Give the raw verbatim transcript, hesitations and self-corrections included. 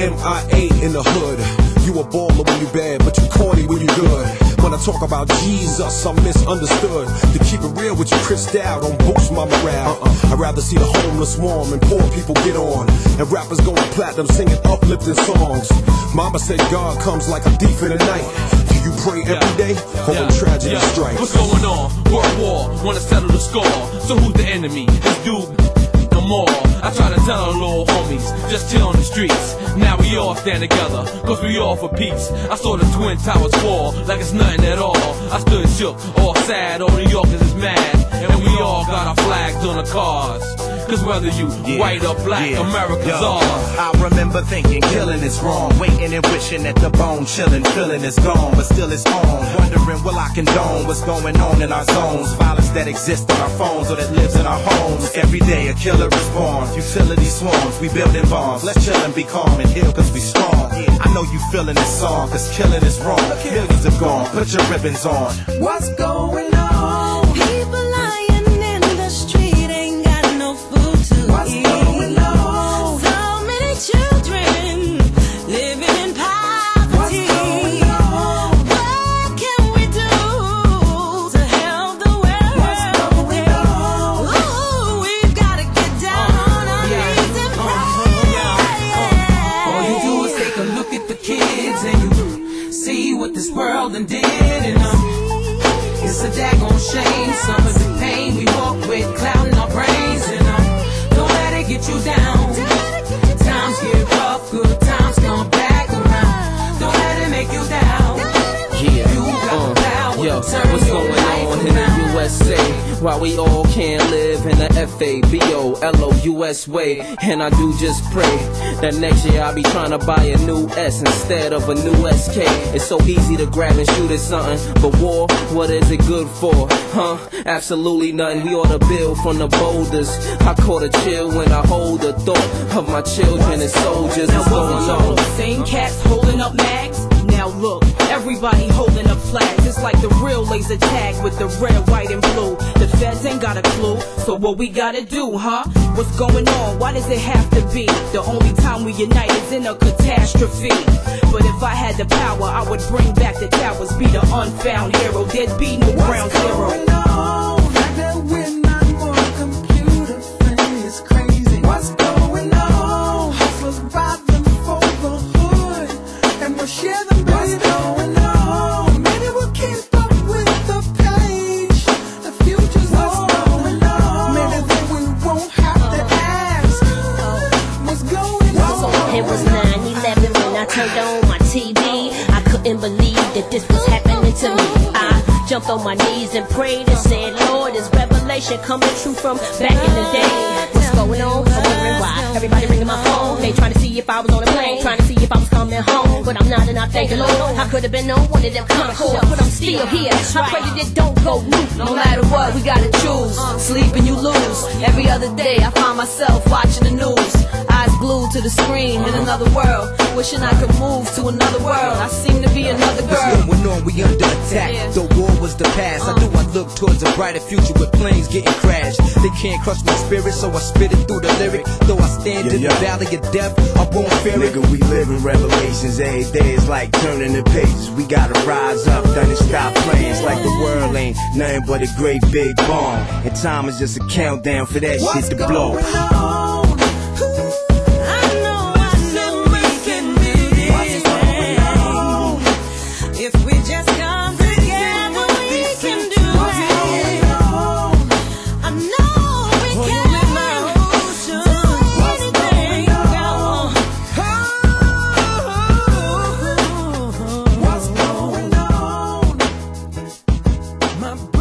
M I A in the hood. You a baller when you bad, but you corny when you good. When I talk about Jesus, I'm misunderstood. To keep it real with you, Chris Dow don't boost my morale. uh-uh. I'd rather see the homeless warm and poor people get on, and rappers going platinum singing uplifting songs. Mama said God comes like a thief in the night. Do you pray every day, or when yeah. tragedy yeah. strikes? What's going on? World war, wanna settle the score. So who's the enemy? This dude no more. I try to tell our little homies, just chill on the streets. Now we all stand together, cause we all for peace. I saw the Twin Towers fall, like it's nothing at all. I stood shook, all sad, all New Yorkers is mad. And we all got our flags on the cars. Cause whether you yeah, white or black, yeah, America's yo, ours. I remember thinking killing is wrong, waiting and wishing that the bone chilling, feeling is gone, but still it's on. Wondering will I condone what's going on in our zones, violence that exists on our phones or that lives in our homes. Every day a killer is born, utility swarms, we building bombs. Let's chill and be calm and heal cause we strong. I know you feeling this song cause killing is wrong. Millions are gone, put your ribbons on. What's going on? People lying in the street, ain't got no food to What's eat. Going on? So many children living in poverty. What's going on? What can we do to help the world? What's going on? Ooh, we've gotta get down on our knees and pray. All you do is take a look at the kids and you see what this world done did, and um, it's a daggone shame. Some of the pain we walk with clouding our brains, and um, don't let it get you down. Times get rough, good times come back around. Don't let it make you down. Yeah, you got the power uh, yo, to turn what's your going life on in the around. U S A? Why we all can't live in the F A B O L O U S way? And I do just pray that next year I'll be trying to buy a new S instead of a new S K. It's so easy to grab and shoot at something, but war, what is it good for? Huh? Absolutely nothing. We ought to build from the boulders. I caught a chill when I hold the thought of my children and soldiers. What's going on? Same cats holding up mags. Now look, everybody holding up flags. It's like the real laser tag with the red, white, and blue. The feds ain't got a clue, so what we gotta do, huh? What's going on? Why does it have to be? The only time we unite is in a catastrophe. But if I had the power, I would bring back the towers, be the unfound hero. There'd be no ground zero. What's going on? Like that we're not more computer friendly, it's crazy. What's going on? Hustlers robbing for the hood, and we'll share them. What's going on? Maybe we'll keep up with the page. The future's what's going on. Maybe then we won't have to ask what's going on. It was nine eleven when I turned on my T V. I couldn't believe that this was happening to me. I jumped on my knees and prayed and said, Lord, is revelation coming true from back in the day? What's going on? I'm wondering why. Everybody ringing my phone. They trying to see if I was on a plane, trying to see if I was coming home. But I'm not, and I thank the Lord. I could have been on one of them Concord, but I'm still here. I pray that it don't go new. No matter what, we gotta choose. Sleep and you lose. Every other day I find myself watching the news, eyes glued to the screen in another world, wishing I could move to another world. I seem to be another girl. What's going on? We under attack. Yeah. The war was the past. I do I look towards a brighter future with planes getting crashed. They can't crush my spirit, so I spit it through the lyric. Though I stand yeah, in yeah. the valley of death, I won't fear it. Nigga, we live in revelations. Every day is like turning the pages. We gotta rise up, done and stop playing. It's like the world ain't nothing but a great big bomb, and time is just a countdown for that What's shit to blow. going on? I know, I know we can do this. What's going on? If we just come together, we can do it. I know we can do anything. What's going on? My